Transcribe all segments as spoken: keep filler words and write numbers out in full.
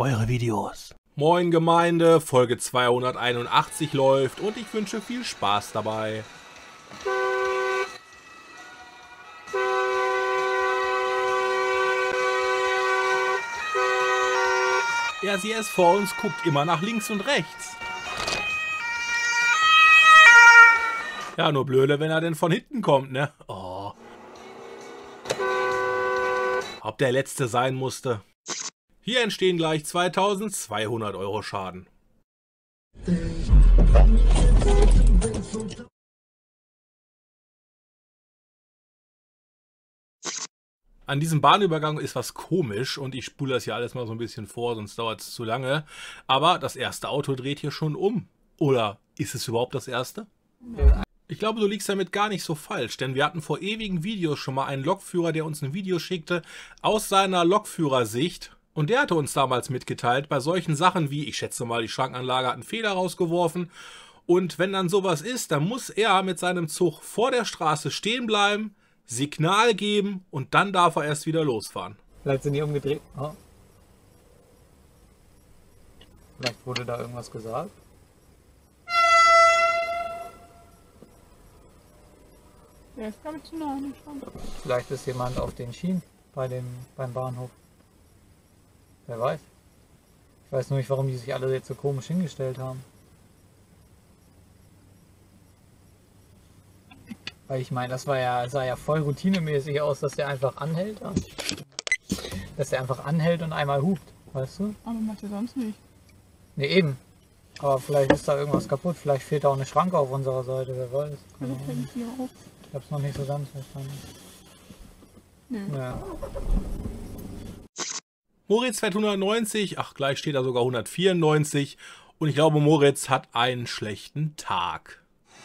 eure Videos. Moin Gemeinde, Folge zweihunderteinundachtzig läuft und ich wünsche viel Spaß dabei. Ja, sie ist vor uns, guckt immer nach links und rechts. Ja, nur blöde, wenn er denn von hinten kommt, ne? Oh. Ob der letzte sein musste. Hier entstehen gleich zweitausendzweihundert Euro Schaden. An diesem Bahnübergang ist was komisch und ich spule das hier alles mal so ein bisschen vor, sonst dauert es zu lange. Aber das erste Auto dreht hier schon um. Oder ist es überhaupt das erste? Ja. Ich glaube, du liegst damit gar nicht so falsch, denn wir hatten vor ewigen Videos schon mal einen Lokführer, der uns ein Video schickte aus seiner Lokführersicht. Und der hatte uns damals mitgeteilt, bei solchen Sachen wie, ich schätze mal, die Schrankanlage hat einen Fehler rausgeworfen. Und wenn dann sowas ist, dann muss er mit seinem Zug vor der Straße stehen bleiben, Signal geben und dann darf er erst wieder losfahren. Vielleicht sind die umgedreht. Oh. Vielleicht wurde da irgendwas gesagt. Ja, ist glaube ich zu nah. Vielleicht ist jemand auf den Schienen bei dem, beim Bahnhof. Wer weiß. Ich weiß nur nicht, warum die sich alle jetzt so komisch hingestellt haben. Weil ich meine, das war ja, sah ja voll routinemäßig aus, dass der einfach anhält. Dass der einfach anhält und einmal hupt, weißt du? Aber macht er sonst nicht. Ne, eben. Aber vielleicht ist da irgendwas kaputt. Vielleicht fehlt da auch eine Schranke auf unserer Seite, wer weiß. Also fällt hier auf. Ich hab's noch nicht so ganz verstanden. Nee. Ja. Moritz fährt hundertneunzig, ach gleich steht da sogar hundertvierundneunzig und ich glaube Moritz hat einen schlechten Tag.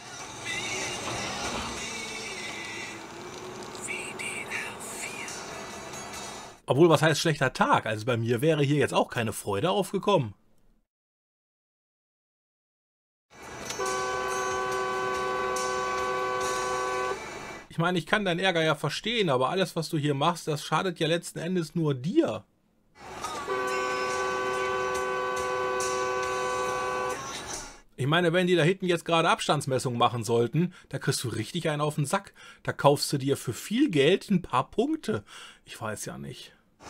Obwohl, was heißt schlechter Tag? Also bei mir wäre hier jetzt auch keine Freude aufgekommen. Ich meine, ich kann deinen Ärger ja verstehen, aber alles, was du hier machst, das schadet ja letzten Endes nur dir. Ich meine, wenn die da hinten jetzt gerade Abstandsmessung machen sollten, da kriegst du richtig einen auf den Sack. Da kaufst du dir für viel Geld ein paar Punkte. Ich weiß ja nicht.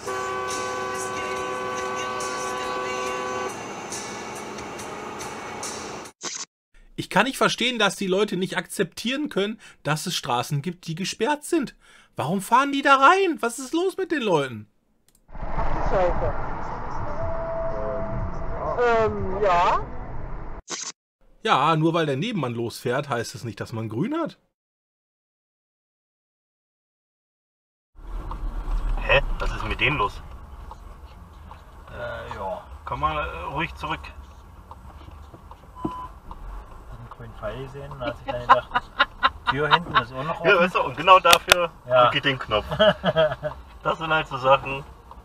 Ich kann nicht verstehen, dass die Leute nicht akzeptieren können, dass es Straßen gibt, die gesperrt sind. Warum fahren die da rein? Was ist los mit den Leuten? Scheiße. Ähm, ja. Ja, nur weil der Nebenmann losfährt, heißt es nicht, dass man grün hat. Hä? Was ist mit denen los? Äh, ja. Komm mal äh, ruhig zurück. Einen grünen Pfeil gesehen und hat sich dann gedacht, Tür hinten ist auch noch offen. Ja, weißt du, und genau dafür Ja. drücke ich den Knopf. Das sind halt so Sachen.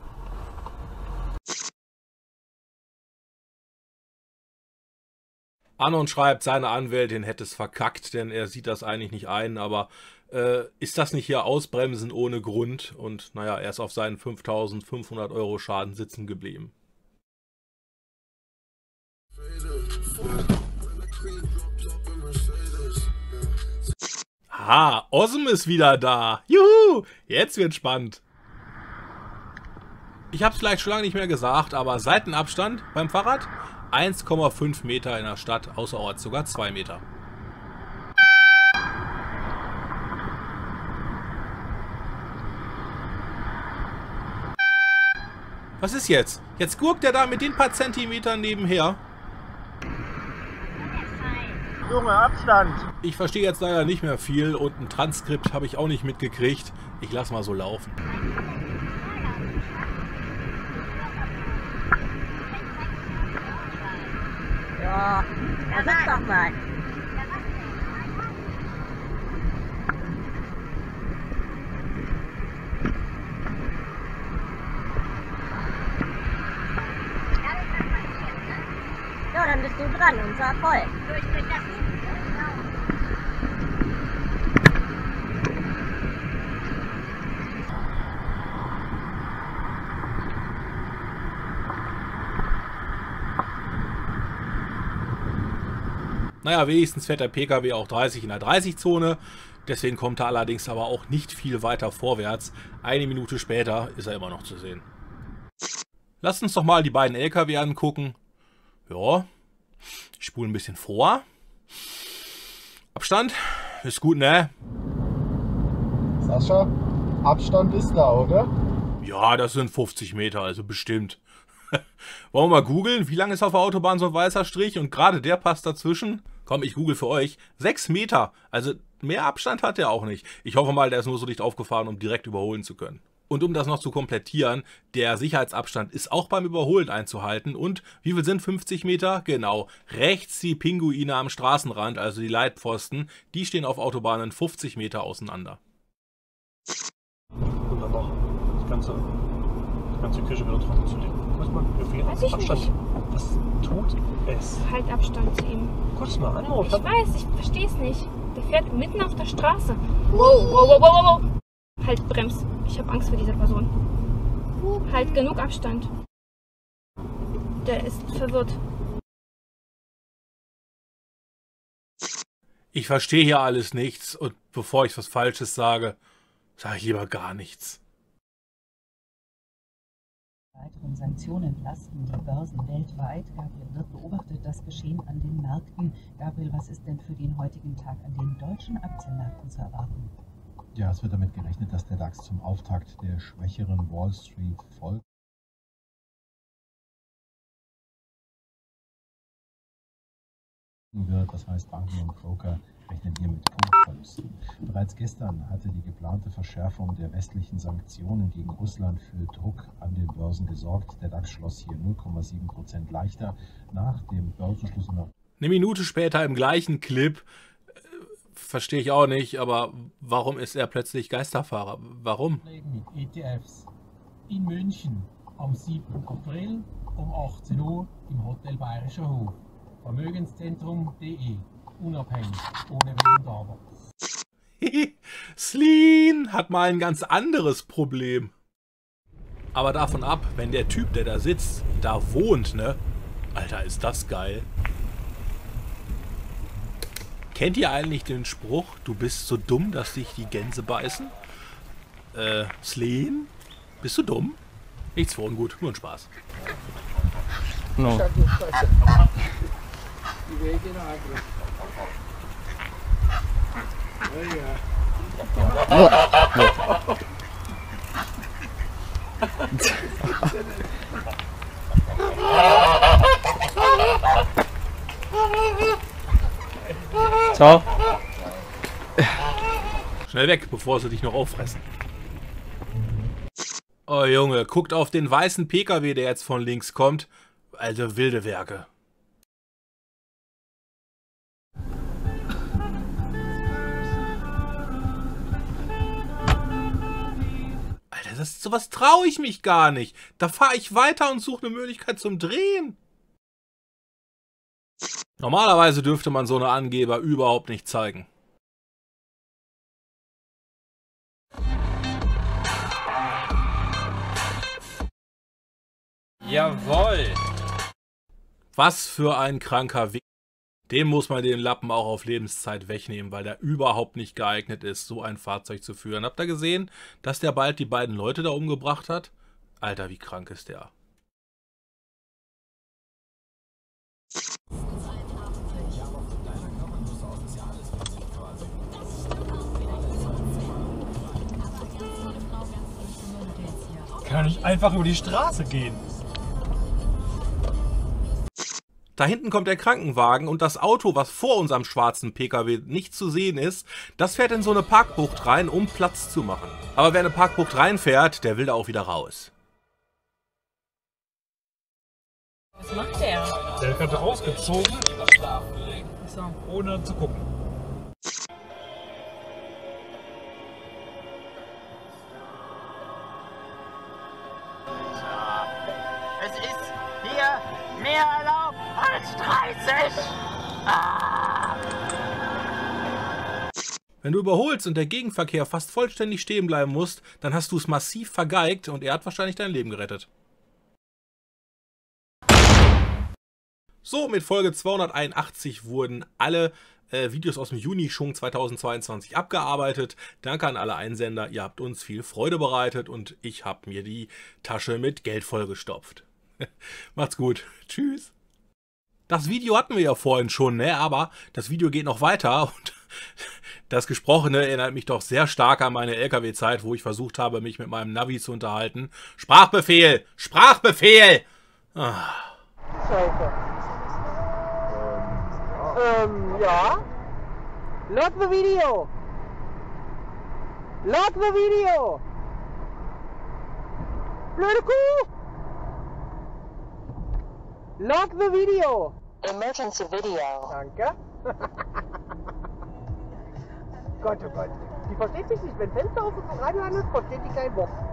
Anon schreibt, seine Anwältin hätte es verkackt, denn er sieht das eigentlich nicht ein, aber äh, ist das nicht hier Ausbremsen ohne Grund? Und naja, er ist auf seinen fünftausendfünfhundert Euro Schaden sitzen geblieben. Aha, Osm ist wieder da. Juhu, jetzt wird spannend. Ich habe es vielleicht schon lange nicht mehr gesagt, aber Seitenabstand beim Fahrrad eins Komma fünf Meter in der Stadt, außerorts sogar zwei Meter. Was ist jetzt? Jetzt gurkt er da mit den paar Zentimetern nebenher. Junge, Abstand! Ich verstehe jetzt leider nicht mehr viel und ein Transkript habe ich auch nicht mitgekriegt. Ich lasse mal so laufen. Ja, da sitzt doch mal. Ja, dann bist du dran und sag voll. Naja, wenigstens fährt der P K W auch dreißig in der dreißig-Zone. Deswegen kommt er allerdings aber auch nicht viel weiter vorwärts. Eine Minute später ist er immer noch zu sehen. Lasst uns doch mal die beiden L K W angucken. Ja, ich spule ein bisschen vor. Abstand ist gut, ne? Sascha, Abstand ist da, oder? Ja, das sind fünfzig Meter, also bestimmt. Wollen wir mal googeln, wie lang ist auf der Autobahn so ein weißer Strich? Und gerade der passt dazwischen. Komm, ich google für euch. sechs Meter. Also mehr Abstand hat er auch nicht. Ich hoffe mal, der ist nur so dicht aufgefahren, um direkt überholen zu können. Und um das noch zu komplettieren, der Sicherheitsabstand ist auch beim Überholen einzuhalten. Und wie viel sind fünfzig Meter? Genau, rechts die Pinguine am Straßenrand, also die Leitpfosten, die stehen auf Autobahnen fünfzig Meter auseinander. Wunderbar. Das ganze, die ganze Küche wieder trocken zu legen. Guck mal, wie viel Weiß ich Abstand. nicht. Was tut es? Halt Abstand zu ihm. Guck es mal an, Ich oder? weiß, ich verstehe es nicht. Der fährt mitten auf der Straße. Wow, wow, wow, wow, wow. Halt, brems. Ich habe Angst vor dieser Person. Halt, genug Abstand. Der ist verwirrt. Ich verstehe hier alles nichts und bevor ich was Falsches sage, sage ich lieber gar nichts. Weiteren Sanktionen lasten die Börsen weltweit. Gabriel, wird beobachtet das Geschehen an den Märkten. Gabriel, was ist denn für den heutigen Tag an den deutschen Aktienmärkten zu erwarten? Ja, es wird damit gerechnet, dass der DAX zum Auftakt der schwächeren Wall Street folgt. Wird. Das heißt, Banken und Broker rechnen hier mit Kursverlusten. Bereits gestern hatte die geplante Verschärfung der westlichen Sanktionen gegen Russland für Druck an den Börsen gesorgt. Der DAX schloss hier null Komma sieben Prozent leichter. Nach dem Börsenschluss noch. Eine Minute später im gleichen Clip, äh, verstehe ich auch nicht, aber warum ist er plötzlich Geisterfahrer? Warum? Mit E T Fs in München am siebten April um achtzehn Uhr im Hotel Bayerischer Hof. Vermögenszentrum punkt de. Unabhängig, ohne Wenn und Aber. Sleen hat mal ein ganz anderes Problem. Aber davon ab, wenn der Typ, der da sitzt, da wohnt, ne? Alter, ist das geil. Kennt ihr eigentlich den Spruch, du bist so dumm, dass dich die Gänse beißen? Äh, Sleen? Bist du dumm? Nichts für ungut, nur ein Spaß. No. Die Wege eigentlich. Ciao. Schnell weg, bevor sie dich noch auffressen. Oh Junge, guckt auf den weißen P K W, der jetzt von links kommt. Also wilde Werke. Alter, das ist sowas traue ich mich gar nicht. Da fahre ich weiter und suche eine Möglichkeit zum Drehen. Normalerweise dürfte man so eine Angeber überhaupt nicht zeigen. Jawohl. Was für ein kranker Weg. Dem muss man den Lappen auch auf Lebenszeit wegnehmen, weil der überhaupt nicht geeignet ist, so ein Fahrzeug zu führen. Habt ihr gesehen, dass der bald die beiden Leute da umgebracht hat? Alter, wie krank ist der? Kann ich einfach über die Straße gehen? Da hinten kommt der Krankenwagen und das Auto, was vor unserem schwarzen P K W nicht zu sehen ist, das fährt in so eine Parkbucht rein, um Platz zu machen. Aber wer in eine Parkbucht reinfährt, der will da auch wieder raus. Was macht der? Der hat rausgezogen, ohne zu gucken. Es ist hier mehr erlaubt als dreißig. Ah. Wenn du überholst und der Gegenverkehr fast vollständig stehen bleiben muss, dann hast du es massiv vergeigt und er hat wahrscheinlich dein Leben gerettet. So, mit Folge zweihunderteinundachtzig wurden alle äh, Videos aus dem Juni schon zweitausendzweiundzwanzig abgearbeitet. Danke an alle Einsender, ihr habt uns viel Freude bereitet und ich habe mir die Tasche mit Geld vollgestopft. Macht's gut. Tschüss. Das Video hatten wir ja vorhin schon, ne? Aber das Video geht noch weiter und das Gesprochene erinnert mich doch sehr stark an meine L K W-Zeit, wo ich versucht habe, mich mit meinem Navi zu unterhalten. Sprachbefehl! Sprachbefehl! Ah. Scheiße. Ähm, ja. Load the video. Load the video. Blöde Kuh. Load the video. Emergency video. Danke. Gott, oh Gott. Die versteht sich nicht. Wenn Fenster auf und Radio an ist, versteht die kein Wort.